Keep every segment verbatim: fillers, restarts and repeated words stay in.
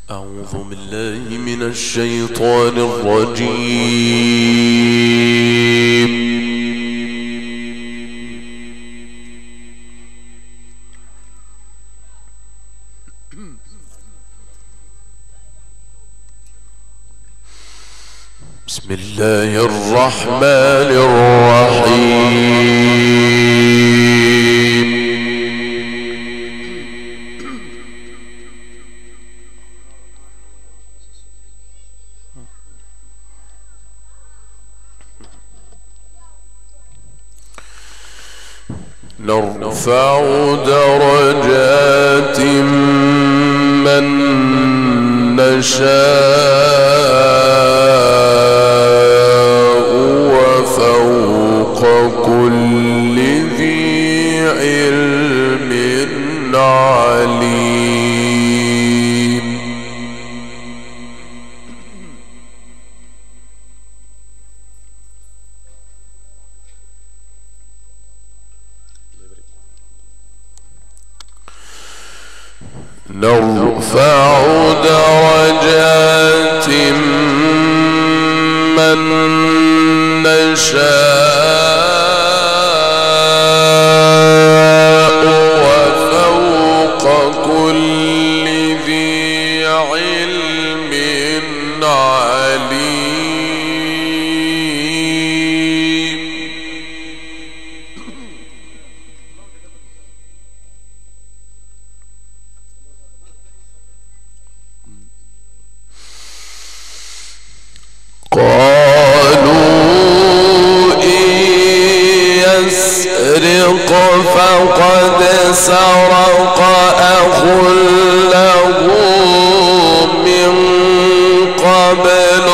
أعوذ بالله من الشيطان الرجيم. بسم الله الرحمن الرحيم. نرفع درجات من نشاء وفوق كل ذي علم عليم. نرفع درجات من نشاء وفوق كل ذي علم عليم. فقد سرق أخ له من قبل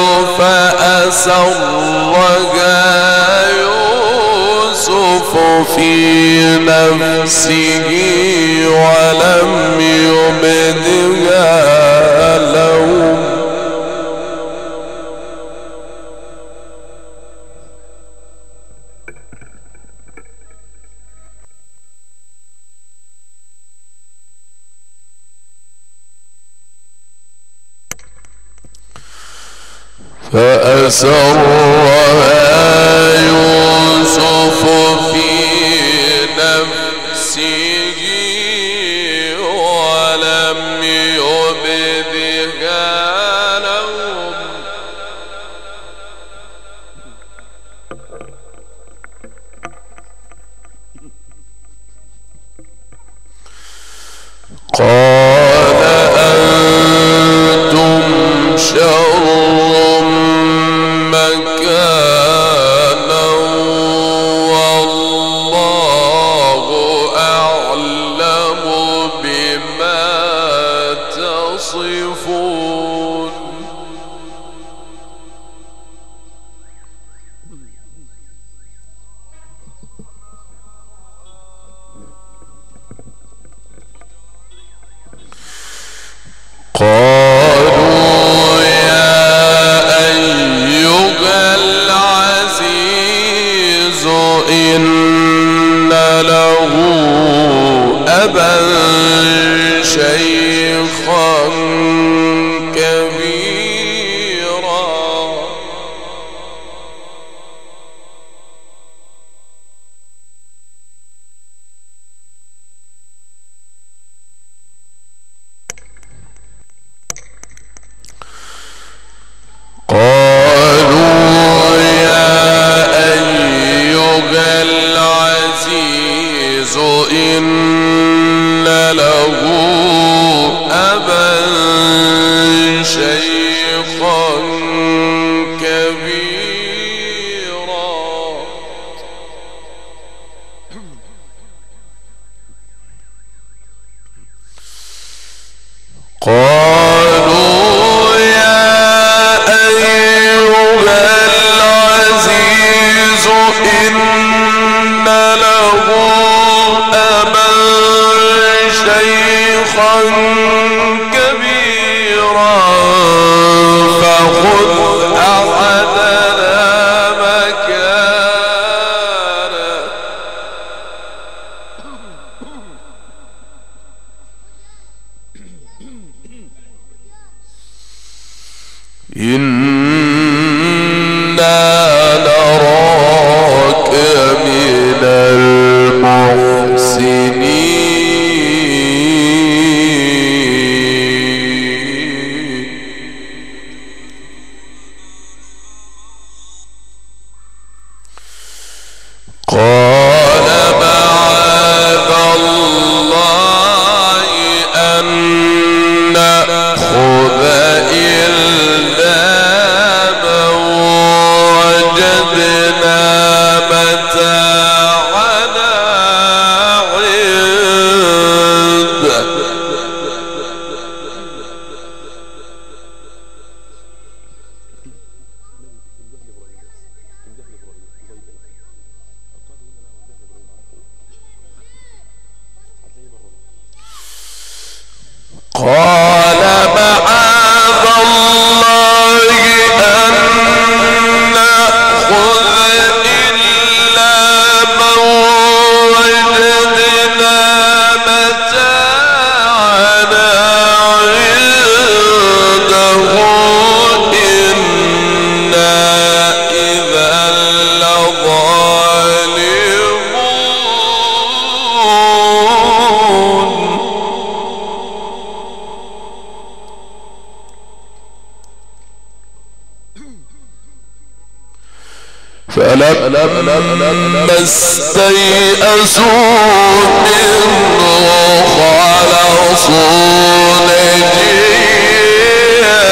فأسرها يوسف في نفسه ولم يبدها لهم. فأسرها يوسف في نفسه ولم يبدها لهم. قال أنتم شر مكانا والله أعلم بما تصفون. قالوا يا أيها العزيز إن له أبا شيخا كبيرا. قالوا يا أيها العزيز إن له أبا شيخا كبيرا. قالوا يا أيها العزيز إن له أبا شيخا كبيرا فخذ أحدنا مكانه. إنا نراك من المحسنين قال معاذ الله أن نأخذ إلا من وجدنا متاعنا عنده قال معاذ الله أن نأخذ إلا من وجدنا متاعنا عنده إنا إذا لظالمون فلما استيئسوا منه خلصوا نجيا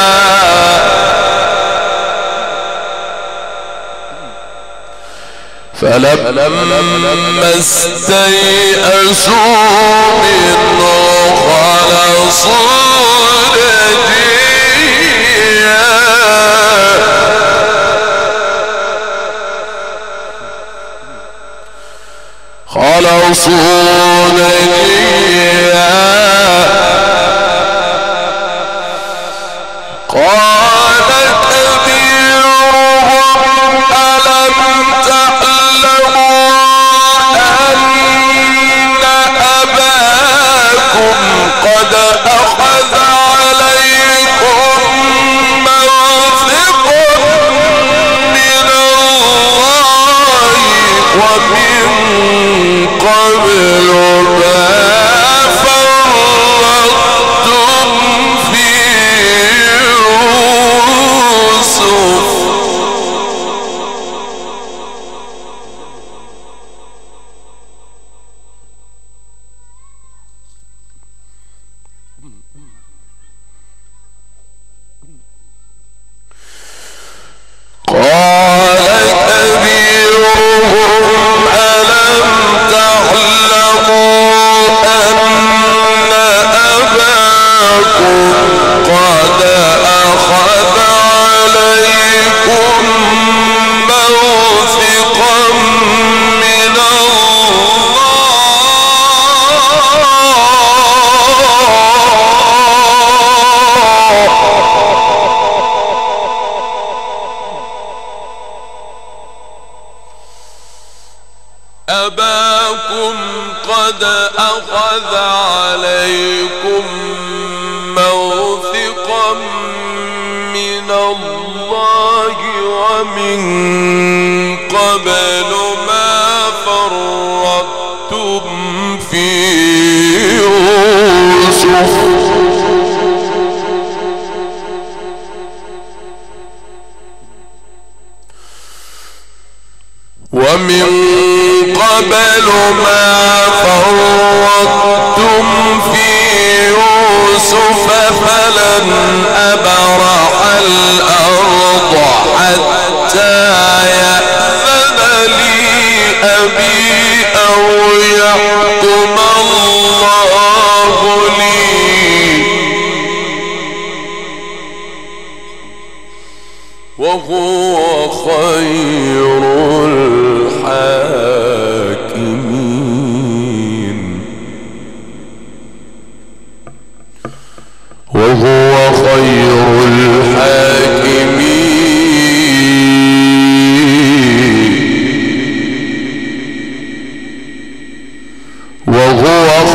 فلما استيئسوا منه خلصوا نجيا خلصوا نجيا قال كبيرهم ألم تعلموا أن أباكم قد أخذ عليكم موثقا من الله ومن قبل ما فرطتم في يوسف قال كبيرهم ألم تعلموا أن أباكم قد أخذ عليكم موثقا من أباكم قد أخذ عليكم موثقا من الله ومن قبل ما فرطتم في يوسف ومن قبل ما فرطتم في يوسف فلن أبرح الأرض حتى يأذن لي أبي أو يحكم الله لي وهو خير الحاكمين وهو خير الحاكمين وهو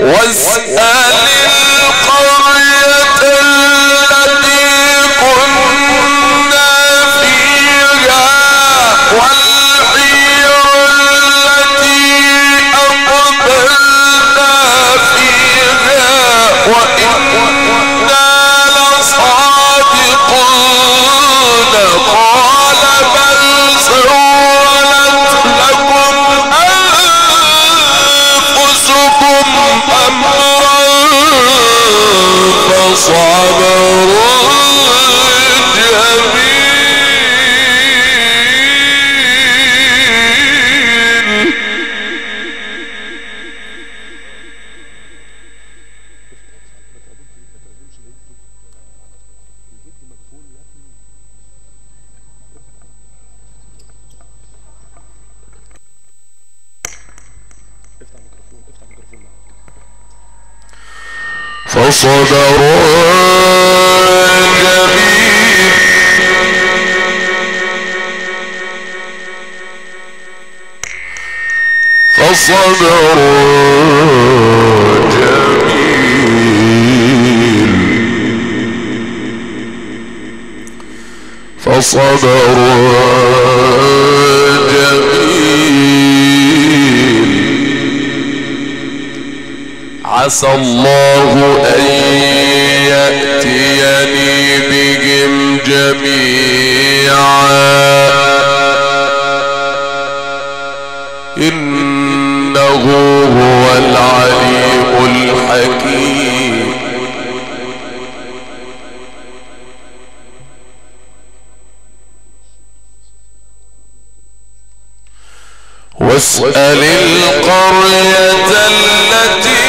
واسأل القرية التي كنا فيها والعير التي أقبلنا فيها وإنا لصادقون قال بل سولت لكم أنفسكم أمرا فصبر جميل. فصبر جميل. فصبر جميل. فصبر جميل. عسى الله أن يأتيني بهم جميعا إنه هو العليم الحكيم. واسأل القرية التي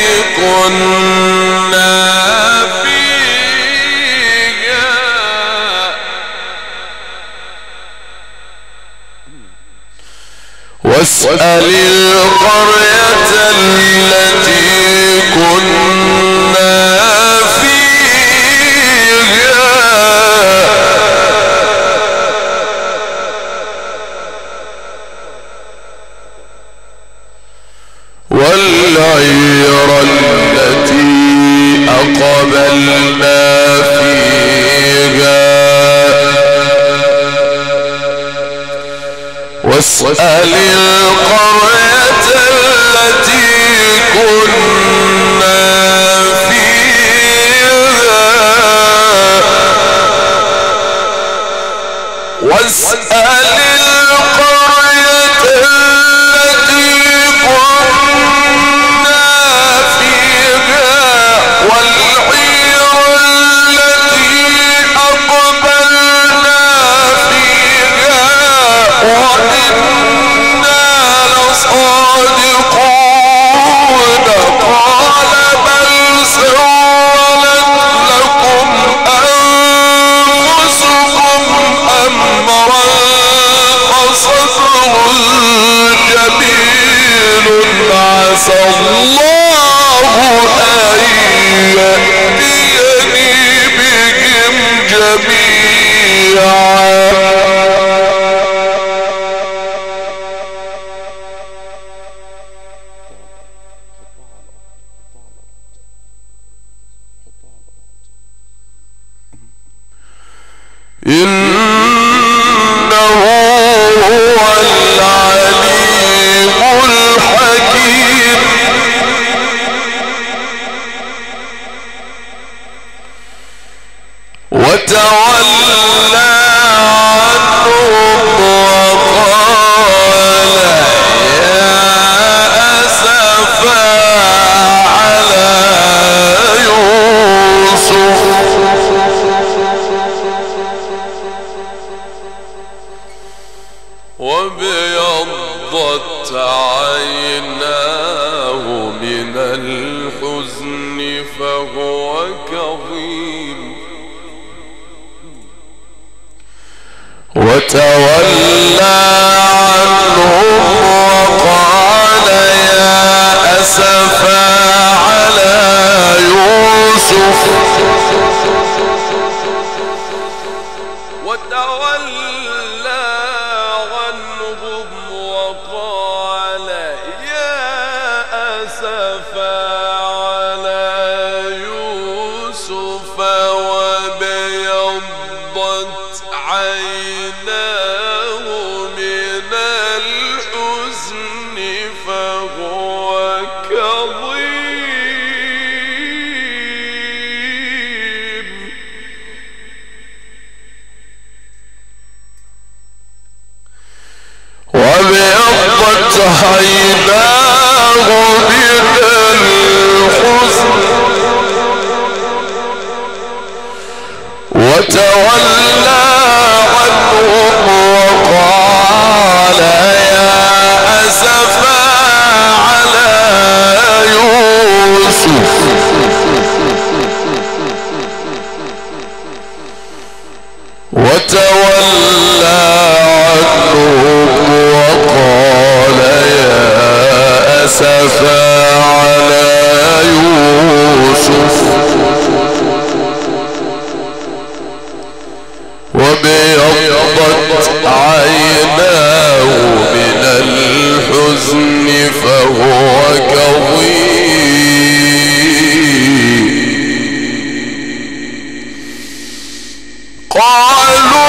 كنا فيها واسأل القرية التي كنا فيها والعير التي أقبلنا فيها واسأل القرية التي كنا فيها واسأل القرية التي كنا فيها والعير التي أقبلنا فيها وإنا لصادقون قال بل سولت لكم أنفسكم أمرا فصبر جميل. عسى الله أن يأتيني بهم جميعا إنه هو العليم الحكيم. وتولى عنهم وقال يا أسفا على يوسف وابيضت عيناه من الحزن فهو كظيم. وتولى عنهم وقال يا أسفا على يوسف وتولى عنهم وقال يا أسفا كظيم وابيضت عيناه من الحزن وتولى عنهم وقال يا أسفا على يوسف وتولى عنهم وقال يا أسفا على يوسف وابيضت عيناه من الحزن فهو كظيم قالوا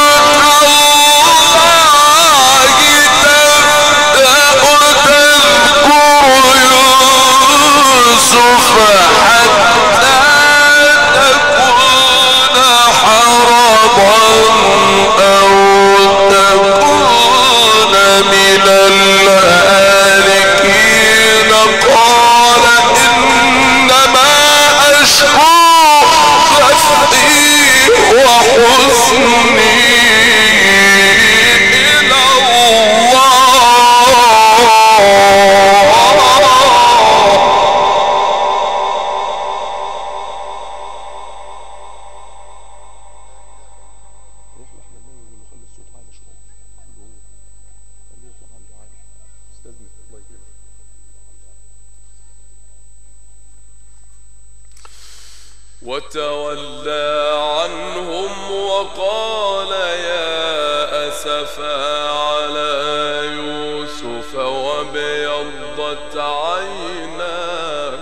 وتولى عنهم وقال يا أسفا على يوسف وابيضت عيناه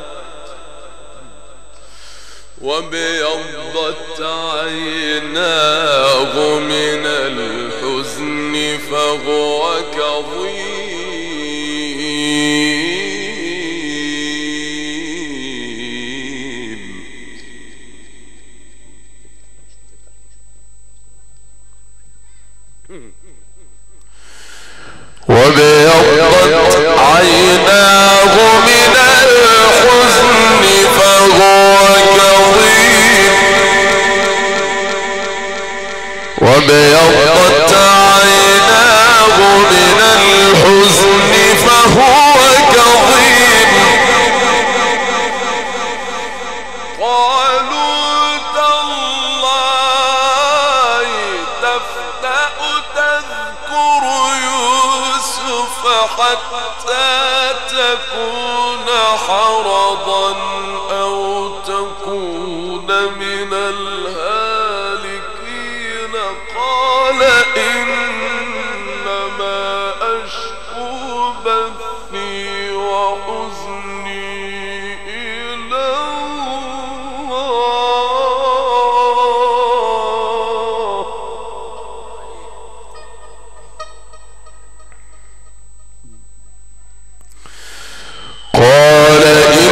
وابيضت عيناه من الحزن فهو كظيم وابيضت عيناه من الحزن فهو كظيم وابيضت عيناه من الحزن فهو كظيم قالوا تالله تفتأ تذكر يوسف حتى تكون حرضا أو تكون من الهالكين قال إنما أشكو بثي وحزني إلى الله قال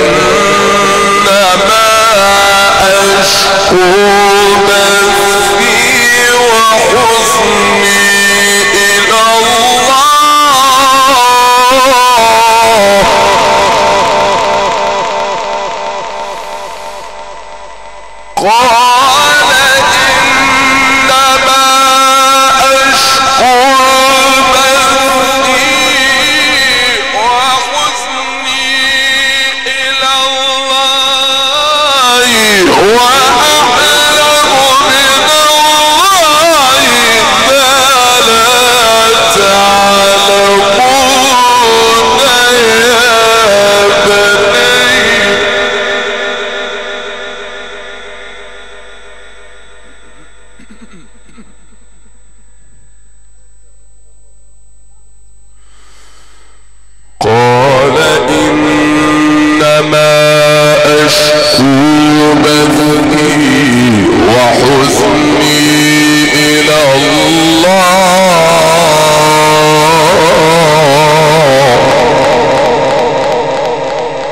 إنما أشكو بثي وحزني إلى الله قال إنما أشكو بثي وحزني إلى الله وأعلم من الله ما لا تعلمون يا بني قال إنما أشكو بثي وحزني إلى الله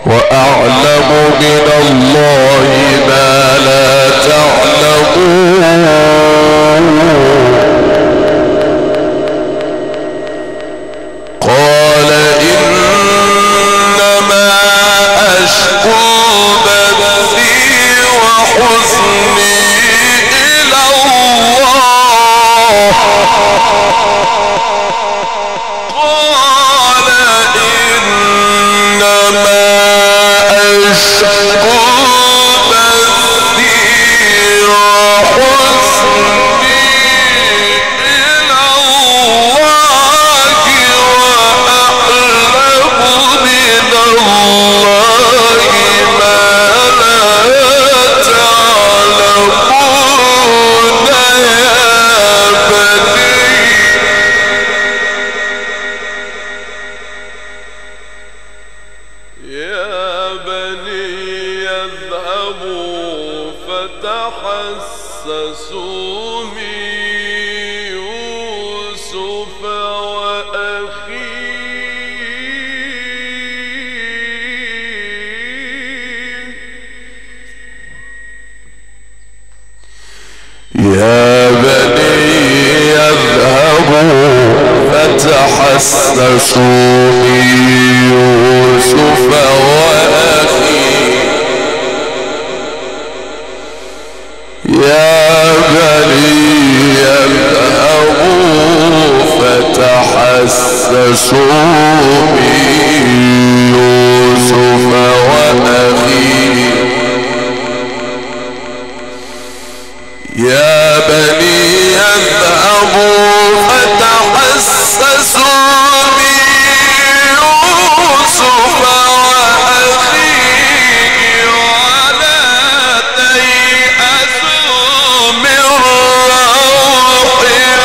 وأعلم من الله ما لا تعلمون قال إنما أشكو بثي وحزني إلى الله قال إنما أشكو بثي وحزني إلى الله وأعلم من الله ما لا تعلمون يا بني اذهبوا فتحسسوا من يوسف وأخيه يا بني اذهبوا فتحسسوا من يوسف وأخيه يا بني اذهبوا فتحسسوا من يوسف وأخيه يا بني اذهبوا فتحسسوا من يوسف وأخيه ولا تيأسوا من روح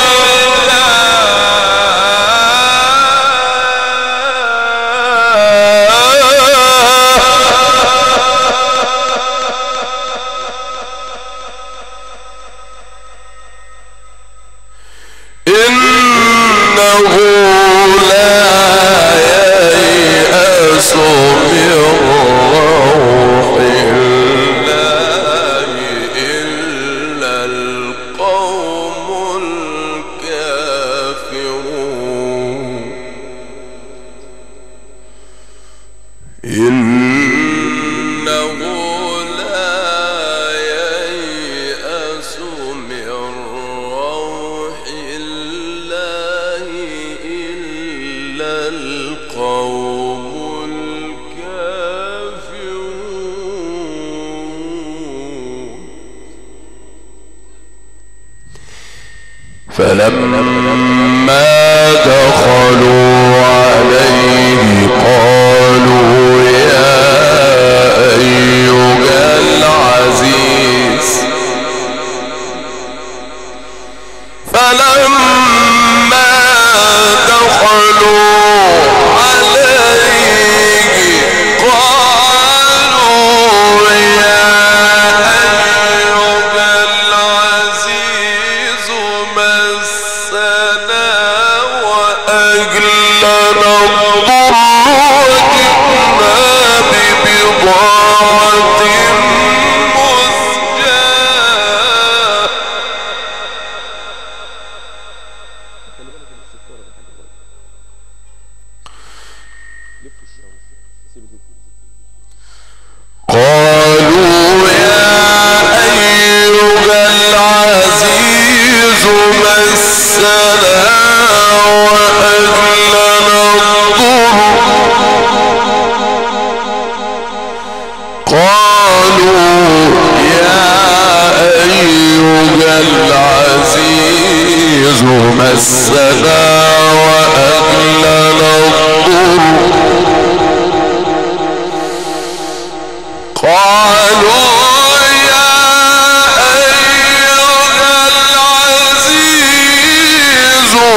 إنه لا ييأس من روح الله إلا القوم الكافرون إنه لا ييأس من روح الله إلا القوم الكافرون فلما دخلوا عليه قالوا يا أيها العزيز فلما دخلوا عليه قالوا يا أيها العزيز مسنا وأهلنا الضر وجئنا ببضاعة مزجاة قالوا يا أيها العزيز مسنا وأهلنا الضر قالوا يا أيها العزيز مسنا وأهلنا الضر قالوا يا أيها العزيز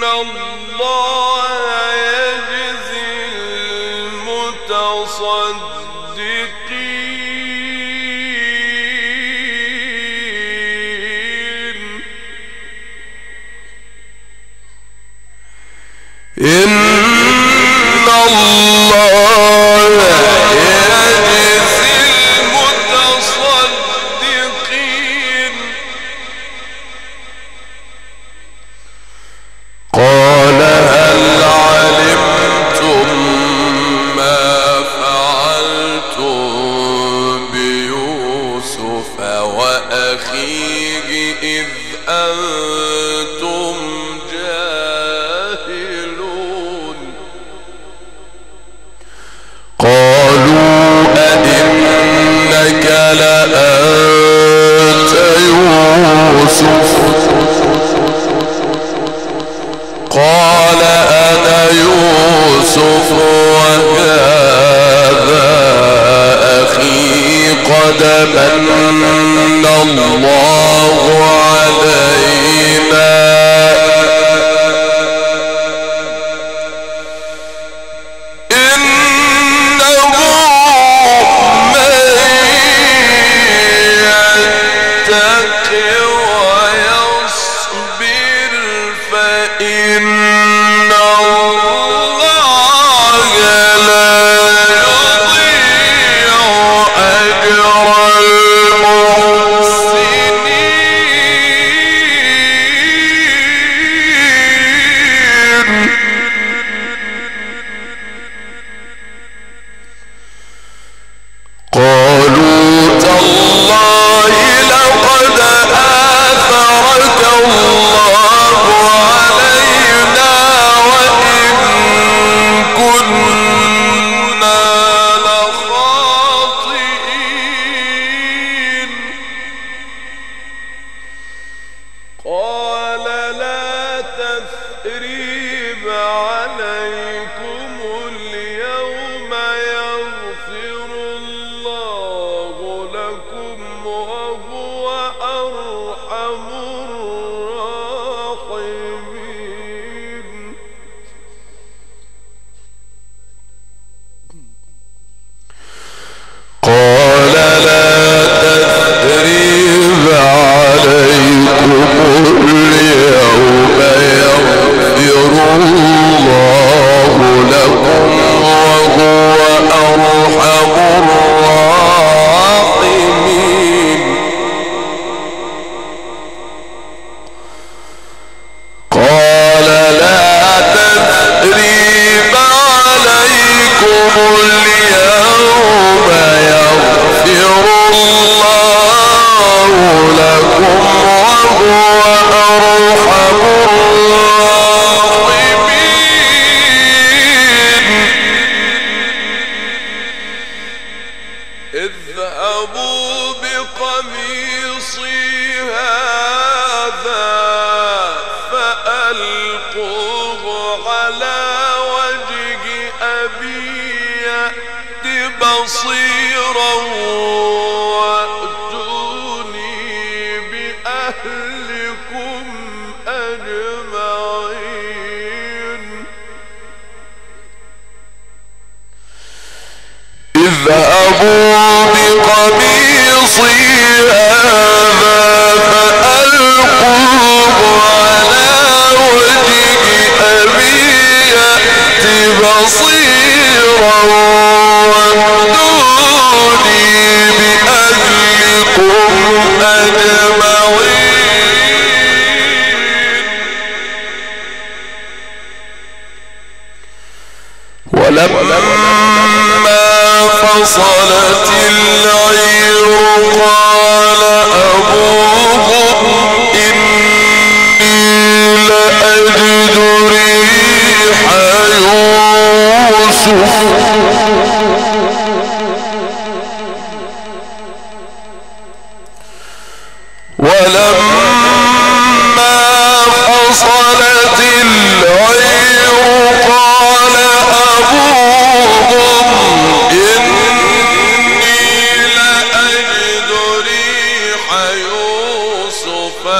يوسف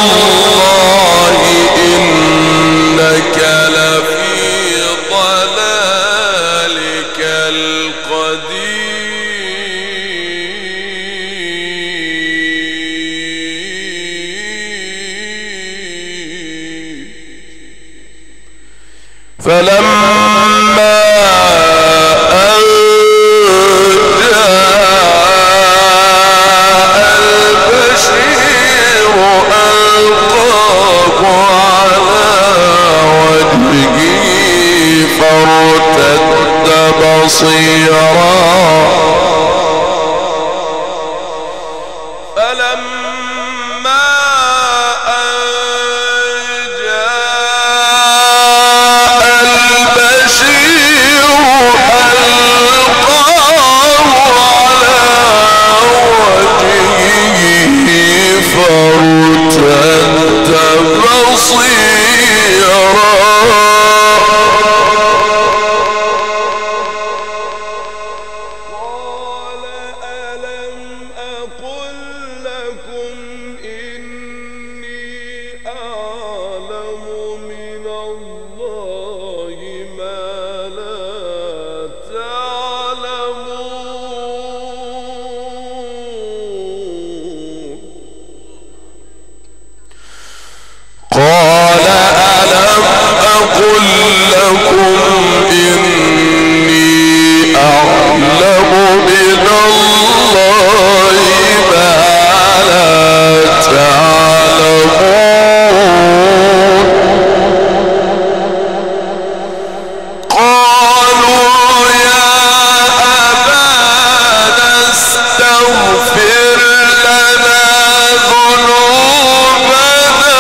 الله إنك لفي ضلالك القديم فلما أن جاء البشير ألقاه على وجهه فارتد بصيرا فلما أن جاء البشير ألقاه على وجهه فارتد بصيرا قال ألم أقل لكم إني أعلم من الله ما لا تعلمون قال ألم أقل لكم إني أعلم من الله ما لا تعلمون قالوا يا أبانا استغفر لنا ذنوبنا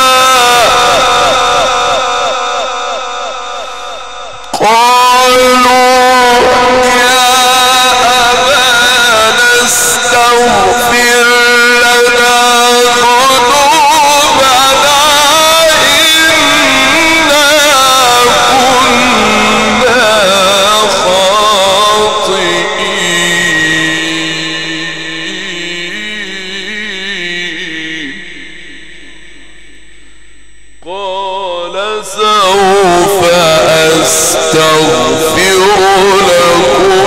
قالوا يا أبانا استغفر لنا ذنوبنا إنا كنا خاطئين قال سوف أستغفر لكم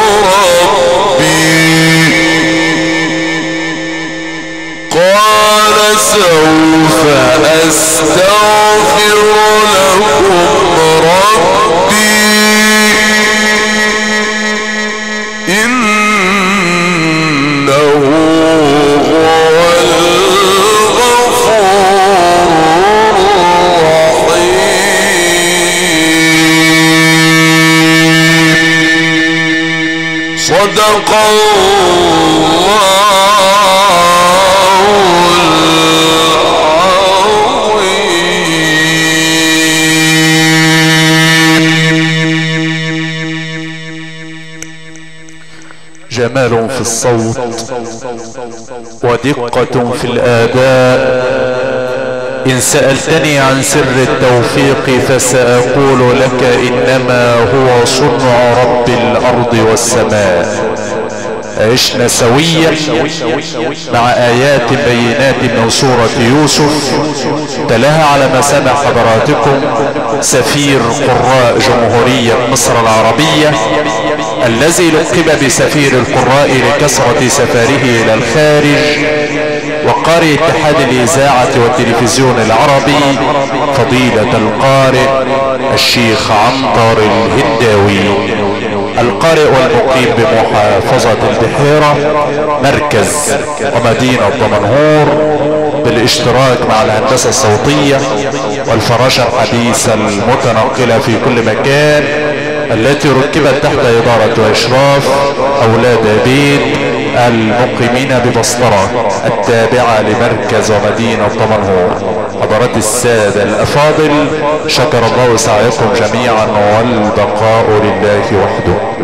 ربي قال سوف أستغفر لكم ربي إنه هو الغفور الرحيم صدق الله جمال في الصوت ودقة في الآداء. إن سألتني عن سر التوفيق فسأقول لك إنما هو صنع رب الأرض والسماء. عشنا سويا مع آيات بينات من سورة يوسف تلاها على مسامع حضراتكم سفير قراء جمهورية مصر العربية الذي لقب بسفير القراء لكثرة سفره إلى الخارج، وقارئ اتحاد الإذاعة والتلفزيون العربي فضيلة القارئ الشيخ عنتر الهنداوي، القارئ والمقيم بمحافظة البحيرة مركز ومدينة دمنهور، بالاشتراك مع الهندسة الصوتية والفراشة الحديثة المتنقلة في كل مكان، التي ركبت تحت إدارة وإشراف أولاد بيت المقيمين ببسطرة التابعة لمركز ومدينة دمنهور. حضرات السادة الأفاضل، شكر الله سعيكم جميعا والبقاء لله وحده.